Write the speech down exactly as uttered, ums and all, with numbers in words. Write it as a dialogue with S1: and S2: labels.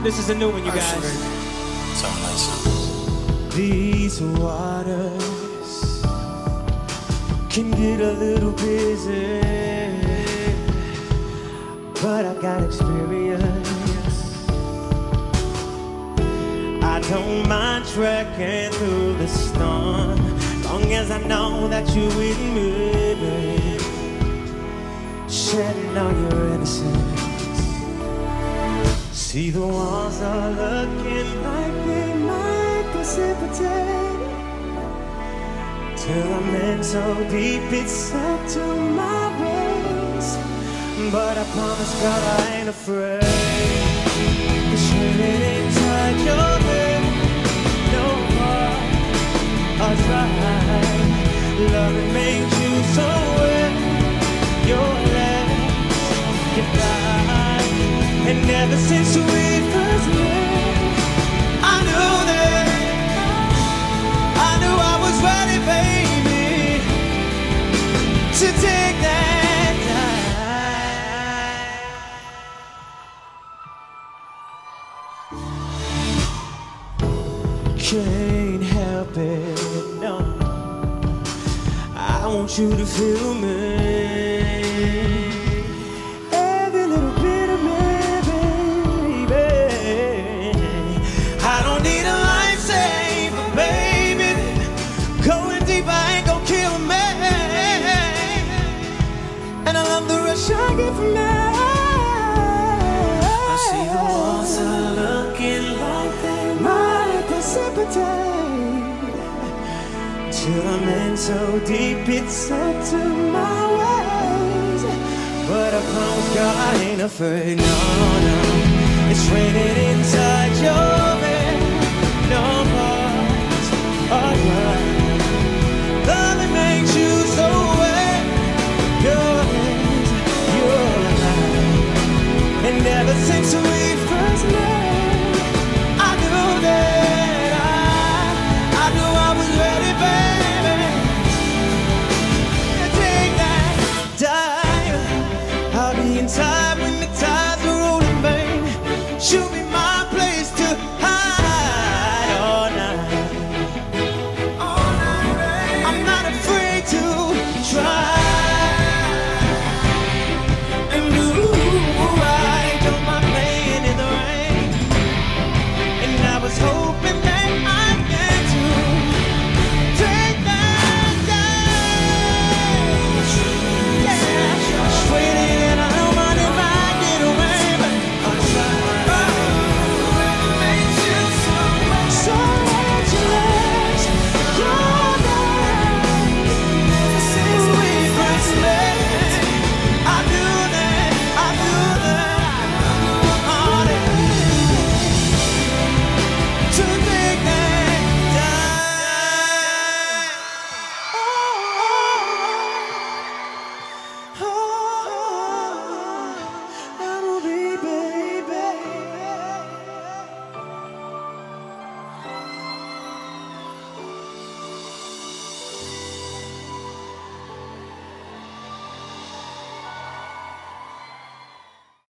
S1: This is a new one, you guys.
S2: Sound nice.
S3: These waters can get a little busy, but I got experience. I don't mind trekking through the storm, long as I know that you're with me, babe. Shedding all your innocence. See, the walls are looking like they might precipitate, till I'm in so deep it's up to my waist. But I promise God I ain't afraid. Cause when it inside your bed, no more I'll try. Loving made you so wet, your legs can fly. And ever since we first met, I knew that, I knew I was ready, baby, to take that dive. Can't help it, no, I want you to feel me. I get from now. I see the walls are looking like they might precipitate, till I'm in so deep it's up to my waist. But I promise God I ain't afraid, no, no. It's raining inside your bed, no more alright. Love makes you so wet, your and ever since we